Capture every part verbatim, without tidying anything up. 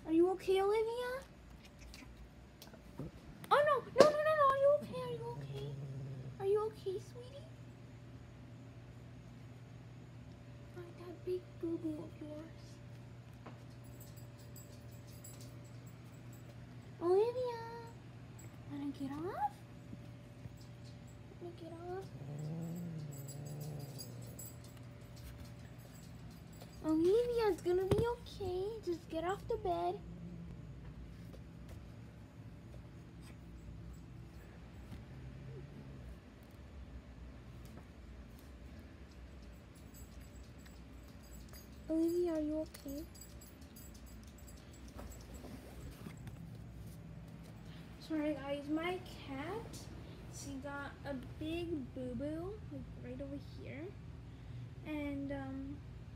Are you okay, Olivia? Oh no, no, no, no, no. Are you okay? Are you okay? Are you okay, sweetie? Oh, that big boo-boo of yours. Olivia, wanna get off? Wanna get off? Olivia's gonna be okay. Just get off the bed. Olivia, are you okay? Sorry guys, my cat, she got a big boo-boo, like right over here. And um,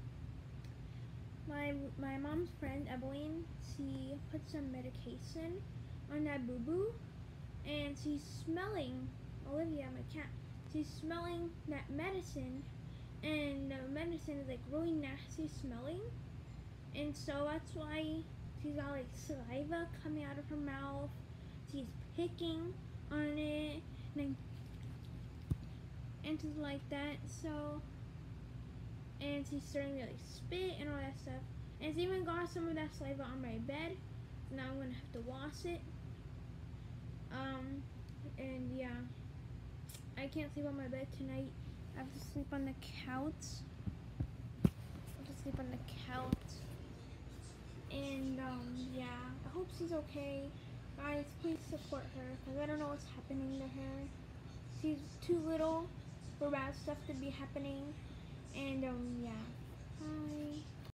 my my mom's friend, Evelyn, she put some medication on that boo-boo. And she's smelling, Olivia, my cat, she's smelling that medicine. And the medicine is like really nasty smelling. And so that's why she's got like saliva coming out of her mouth. She's picking on it and, and just like that. So, and she's starting to like spit and all that stuff. And it's even got some of that saliva on my bed. Now I'm gonna have to wash it. Um, and yeah, I can't sleep on my bed tonight. I have to sleep on the couch. I have to sleep on the couch. And um, yeah, I hope she's okay. Guys, please support her, because I don't know what's happening to her. She's too little for bad stuff to be happening. And um, yeah. Bye.